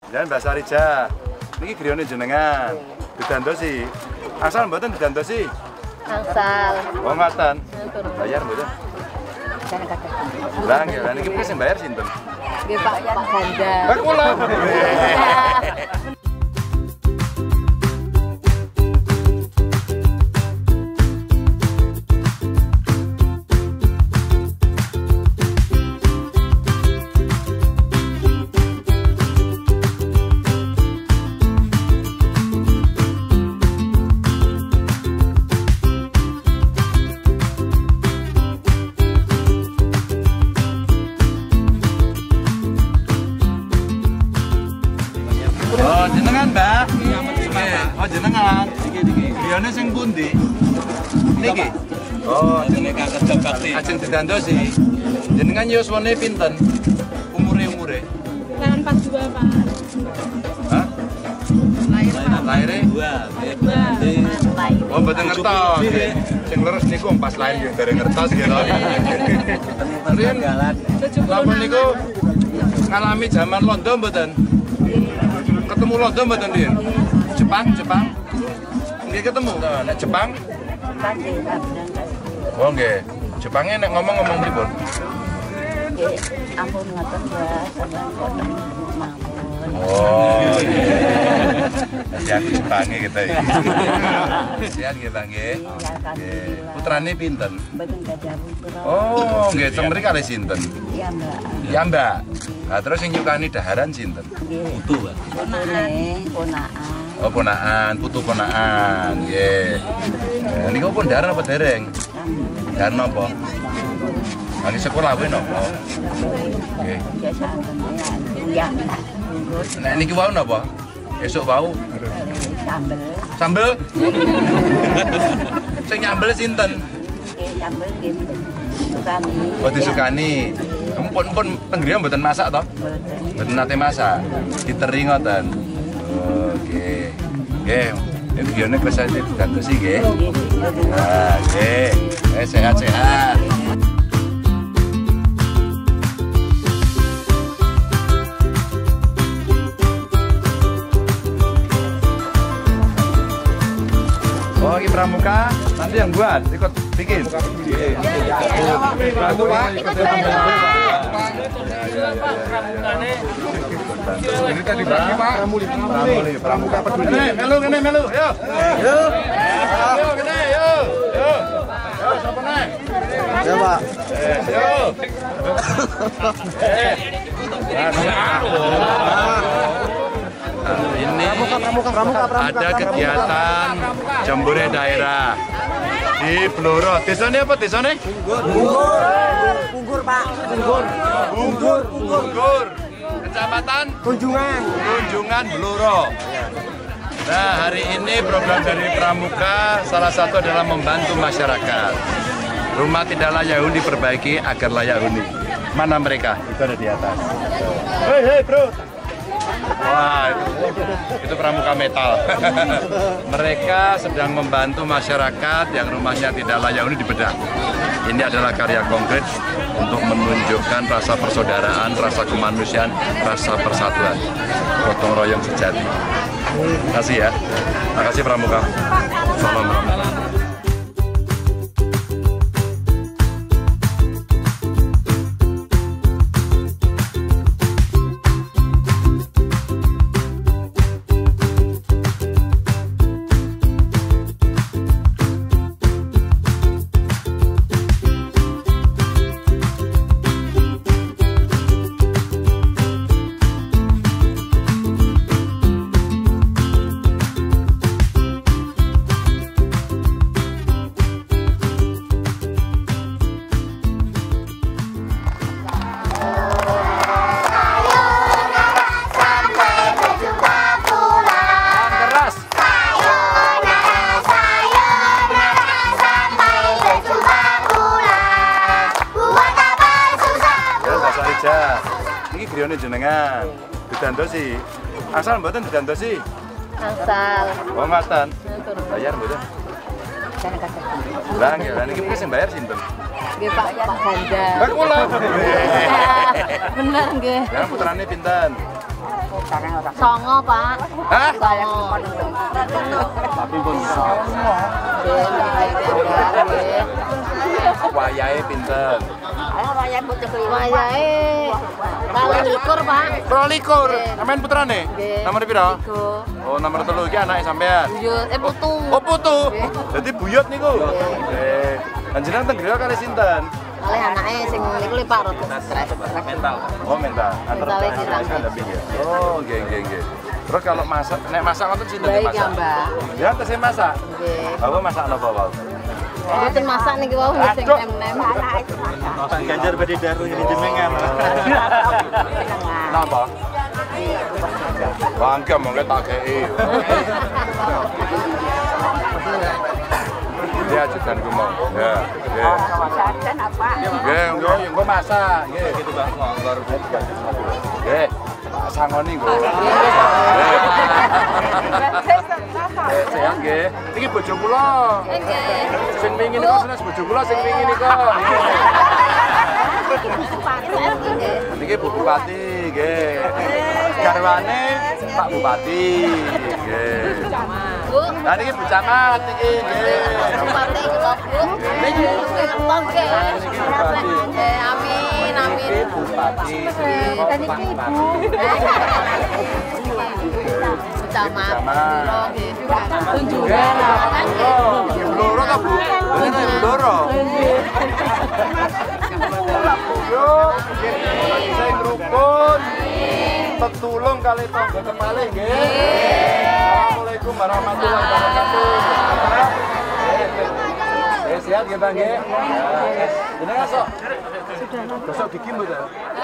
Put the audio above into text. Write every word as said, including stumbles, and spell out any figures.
Jangan Mbak Sarija. Niki griyane jenengan. Didandosi. Asal mboten didandosi. Angsal. Oh ngoten. Bayar mboten? Jangan kata. Lah nggih, lah niki sing bayar sinten? Nggih Pak Pak Ganda. Pak kula. Oh, jenengan, Mbak? Oh, jenengan. Griyane sing pundi? Niki. Oh, jenengan kerja bakti. Ajeng didandosi. Jenengan yuswane pinten? Umure-umure? Lahan empat dua, Pak. Hah? Lahir Lahire? dua. Oh, mboten ngertos. Sing leres niku pas lair nggih dereng ngertos nggih to. Riyen lampun niku ngalami zaman londo mboten? Ketemu londo mboten riyen? Jepang, Jepang. Nggih ketemu. Nek Jepang? Oh nggih. Jepange nek ngomong-ngomong pripun? Nggih, ampun ngoten ya, sampeyan koten mawon. Oh. Jadi aku Jepange gitu ya. Sian nggih, Bang nggih. Nggih. Putrane pinten? Mboten gadah putra. Oh, nggih teng mriki kalih sinten? Iya, Mbak. Ya, Mbak. Nah, terus sing nyukani daharan sinten? Nggih. Putu, Pak. Putune, ponakan. Oh, ponakan, putu ponakan. Nggih. Nah, niku pun daharan apa dereng? Daharan napa? Lagi sekolah kuwi napa? Nggih. Biasa ya. Nek niki wau napa? Esuk wau Sambel. sambel. Sing nyambel sinten? Nggih, sambel nggih. Sukani. Oh, disukani. Empun-empun teng griya mboten masak to? Mboten. Mboten nate masak. Diteri ngoten. Oh, nggih. Nggih. Nek griyane kersa didandosi nggih. Ah, nggih. Eh sehat-sehat. Oh, ini pramuka, nanti yang buat, ikut bikin. Pramuka, ikut ini tadi bagi Pak. Pramuli, pramuka peduli. Ini, melu, ini, melu, yuk. Yuk. Yuk, ini, yuk. Yuk. Yuk, siapa naik? Ya, Pak. Yuk. Eh, ini ada kegiatan jambore daerah di Blora. Desane apa desane? Punggur. Punggur, Pak. Punggur. Punggur. Punggur. Kecamatan Tunjungan. Tunjungan Blora. Nah, hari ini program dari Pramuka salah satu adalah membantu masyarakat. Rumah tidak layak huni diperbaiki agar layak huni. Mana mereka? Itu ada di atas. Hei, hei, bro. Wah, itu, itu pramuka metal. Mereka sedang membantu masyarakat yang rumahnya tidak layak huni dibedah. Ini adalah karya konkret untuk menunjukkan rasa persaudaraan, rasa kemanusiaan, rasa persatuan. Gotong royong sejati. Terima kasih ya. Terima kasih pramuka. Salam pramuka. Ini griyane jenengan didandosi. Asal mboten didandosi. Angsal. Oh ngoten. Bayar mboten? Jangan kata. Lah nggih, lah niki sing bayar sinten? Nggih Pak Pak Ganda. Pak kula. Bener nggih. Ya putrane pinten? Songo, Pak. Hah? Songo. Tapi pun songo. Wayahe pinten? Wayahe kali likur, Pak. Prolikur. Amen putrane? Nggih. Nomor piro? Tiga. Oh, nomor telu iki anake sampean. Buyut, eh putu. Oh, putu. Dadi buyut niku. Nggih. Panjenengan teng griya kali sinten? Kali anake sing niku li Pak rada stres. Mental. Oh, mental. Antar Mentale antar ditambah. ada pinggir. Oh, nggih nggih nggih. Terus kalau masak, nek masak ngoten sinten Baik yang ya, masak? Mbak. Ya, tesih masak. Nggih. Bapak masak napa, Pak? Mboten masak niki wau sing Aduh. nem-nem. Ganjar badi daru ini jenengan. Napa? Bangke mongke tak kei. Ya, jajan ku mau. Ya, nggih. Nggih, nggih, engko masak. Nggih, gitu Bang. Ngongkor. Nggih. Tak sangoni nggo. Nggih. Eh, sehat nggih. Iki bojo kula. Nggih. Sing wingi niku senes bojo kula sing wingi niku. Niki Bu Bupati, nggih. Garwane Pak Bupati, nggih. Bu, Nah niki Bu Camat niki, nggih. Bupati kula, Bu. Niki Nggih. Eh, amin, amin. Bupati. Tadi Ibu. Camat. Nggih. Tunjungan. Ibu Loro ta Bu? Ini Ibu Loro. Yo, saya rukun. Tetulung kali tangga kemalih nggih. Assalamualaikum warahmatullahi wabarakatuh. Eh, sehat nggih Bang nggih? Jenengan sok. Gosok gigi mboten?